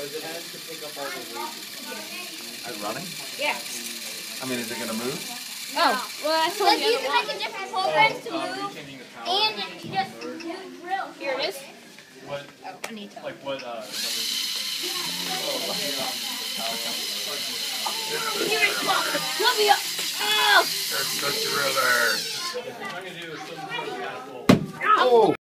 Because it has to pick up all the weight. Is it running? Yeah. I mean, is it gonna move? Oh, well, that's what you can make a different program to move, and you just drill. Here it is. What? Oh, I need to. Like what? Let me up. Oh! There's such a river. What I'm going to do is